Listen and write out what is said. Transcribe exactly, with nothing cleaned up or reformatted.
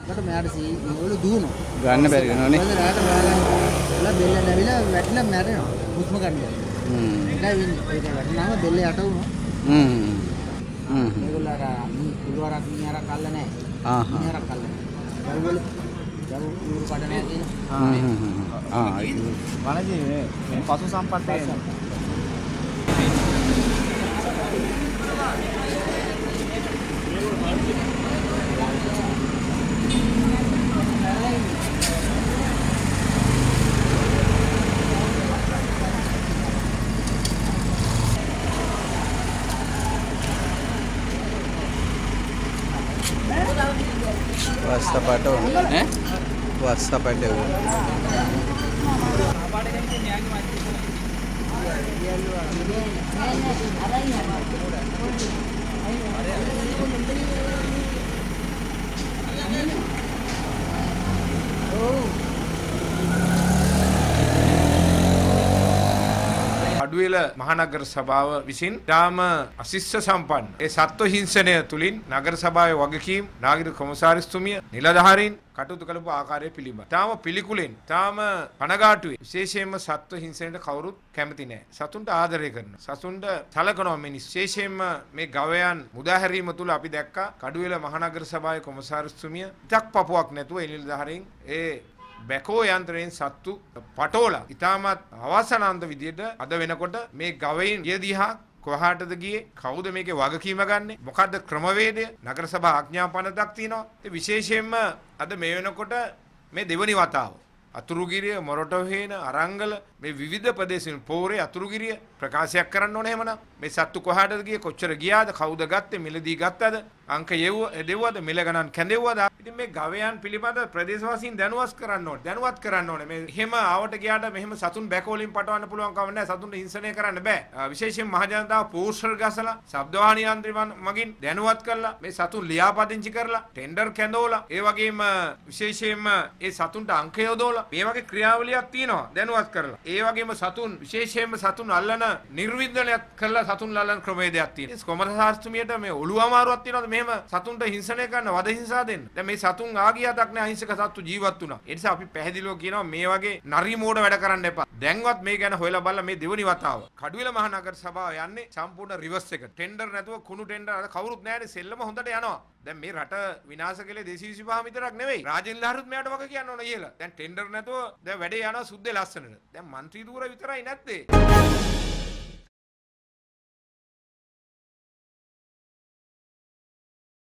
එතකොට මෙයාට සී මේවල දුවනවා. ගන්න බැරි වෙනවනේ. මොකද රාට බලන්න බෙල්ල නැවිලා වැටිලා මැරෙනවා. හුස්ම ගන්න. හ්ම්. ඒකයි වෙන්නේ. ඒක වැටුනම බෙල්ල යට වුණා. හ්ම්. හ්ම්. ඒගොල්ලෝ අර පුළවරක් මිනිහරක් අල්ල නැහැ. ආහ්. මිනිහරක් අල්ල නැහැ. ඒගොල්ලෝ යවු උරු කඩ නැහැ කියන. ආ හ්ම් හ්ම්. ආ ඒක වනජී මේ පසු සම්පත්තේ වස්සපට ඈ වස්සපට කඩුවෙල මහනගර සභාව විසින් ඊටාම අශිෂ්ට සම්පන්න ඒ සත්ව හිංසනය තුලින් නගර සභාවේ වගකීම් නාගරික කොමසාරිස්තුමිය නිලධාරීන් කටයුතු කළපු ආකාරය පිළිබඳ. තාම පිළිකුලෙන් තාම කනගාටුවේ විශේෂයෙන්ම සත්ව හිංසනයට කවුරුත් කැමති නැහැ. සතුන්ට ආදරය කරනවා. සතුන්ට සලකනවා මේ විශේෂයෙන්ම මේ ගවයන් මුදාහැරීම තුල අපි දැක්කා කඩුවෙල මහනගර සභාවේ කොමසාරිස්තුමිය ඉතක් පපුවක් නැතුව ඒ නිලධාරීන් ඒ බැකෝ යන්ත්‍රයෙන් සත්තු පටෝලා ඉතාමත් අවසනාන්ත විදියට අද වෙනකොට මේ ගවයින් ගිය දිහා කොහාටද ගියේ කවුද මේකේ වගකීම ගන්නෙ මොකද්ද ක්‍රමවේදය නගර සභා ආඥාපනයක් තියෙනවා ඒ විශේෂයෙන්ම අද මේ වෙනකොට මේ දෙවනි වතාව අතුරුගිරිය මොරටුවේන අරංගල මේ විවිධ ප්‍රදේශවල පෝරේ අතුරුගිරිය ප්‍රකාශයක් කරන්න ඕනේ එහෙමනම් මේ සත්තු කොහාටද ගියේ කොච්චර ගියාද කවුද ගත්තේ මිලදී ගත්තද අංක යෙව්ව දෙව්වද මිල ගණන් කැඳෙව්වද ඉතින් මේ ගවයන් පිළිබඳ ප්‍රදේශවාසීන් දැනුවත් කරන්න ඕනේ දැනුවත් කරන්න ඕනේ මේ එහෙම ආවට ගියාට මෙහෙම සතුන් බැකෝලින් පටවන්න පුළුවන් කම නැහැ සතුන්ට හිංසනය කරන්න බෑ විශේෂයෙන් මහ ජනතාව පෝස්ටර් ගසලා ශබ්දවාහන යන්ත්‍ර මගින් දැනුවත් කරලා මේ සතුන් ලියාපදිංචි කරලා ටෙන්ඩර් කැඳවලා ඒ වගේම විශේෂයෙන්ම ඒ සතුන්ට අංක යොදවලා මේ වගේ ක්‍රියාවලියක් තියෙනවා දැනුවත් කරලා ඒ වගේම සතුන් විශේෂයෙන්ම සතුන් අල්ලන නිර්වින්දනයක් කරලා සතුන් අල්ලන ක්‍රමවේදයක් තියෙනවා කොමසාරිස්තුමියට මේ ඔළුව අමාරුවක් තියෙනවද මෙහෙම සතුන්ට හිංසනය කරන වද හිංසා දෙන්න දැන් මේ සතුන් ආගියතක් නෑ අහිංසක සත්තු ජීවත් වුණා ඒ නිසා අපි පැහැදිලිව කියනවා මේ වගේ නරි මෝඩ වැඩ කරන්න එපා දැන්වත් මේ ගැන හොයලා බලලා මේ දෙවනි වතාව කඩුවෙල මහනගර සභාව යන්නේ සම්පූර්ණ රිවර්ස් එක ටෙන්ඩර් නැතුව කුණු ටෙන්ඩර් අර කවුරුත් නෑනේ සෙල්ලම හොඳට යනවා දැන් මේ රට විනාශ කළේ දෙසිය විසිපහ විතරක් නෙවෙයි රාජෙන්ලාරුත් මෙයාට වගේ කියන්න ඕන කියලා දැන් ටෙන්ඩර් නැතුව දැන් වැඩේ යනවා සුද්දේ ලස්සනට දැන් മന്ത്രി ධූර විතරයි නැත්තේ